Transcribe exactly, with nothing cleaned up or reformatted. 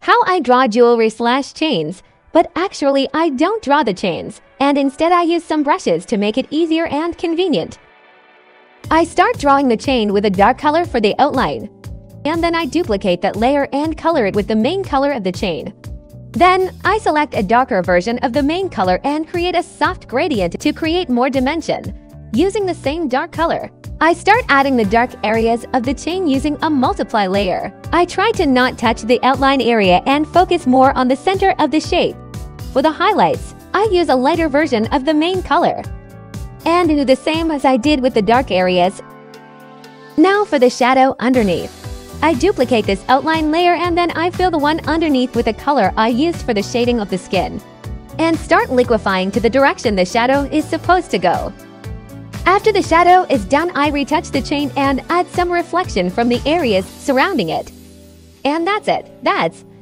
how I draw jewelry slash chains, but actually I don't draw the chains, and instead I use some brushes to make it easier and convenient. I start drawing the chain with a dark color for the outline, and then I duplicate that layer and color it with the main color of the chain. Then, I select a darker version of the main color and create a soft gradient to create more dimension. Using the same dark color, I start adding the dark areas of the chain using a multiply layer. I try to not touch the outline area and focus more on the center of the shape. For the highlights, I use a lighter version of the main color, and do the same as I did with the dark areas. Now for the shadow underneath. I duplicate this outline layer and then I fill the one underneath with the color I used for the shading of the skin, and start liquefying to the direction the shadow is supposed to go. After the shadow is done, I retouch the chain and add some reflection from the areas surrounding it. And that's it. That's